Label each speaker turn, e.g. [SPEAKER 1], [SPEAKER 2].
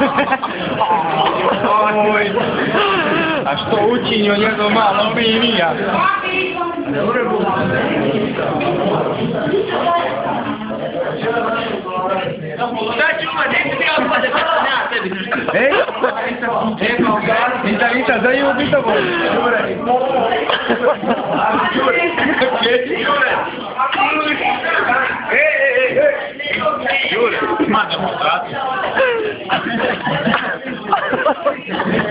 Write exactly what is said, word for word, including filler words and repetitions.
[SPEAKER 1] A što učinio njegov malo minija?
[SPEAKER 2] Šta ću ima, neću ti otpade, nema tebi nešto.
[SPEAKER 1] Ej, nisam, nisam, za nju pitamo. Jure. Jure. Ej, ej, ej. Jure. Ma demonstracija.